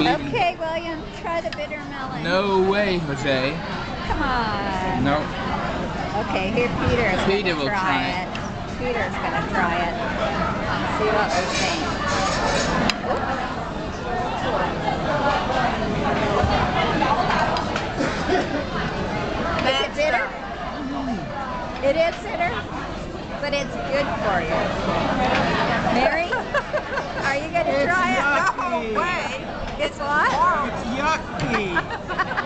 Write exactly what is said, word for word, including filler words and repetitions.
believe in Okay, William, try the bitter melon. No way, Jose. Come on. No. Okay, here Peter's Peter gonna will try, try it. it. Peter's gonna try it. See what we're saying. Is it bitter? It is bitter, but it's good for you. Mary, are you gonna It's try it? yucky. No way. It's what? It's yucky.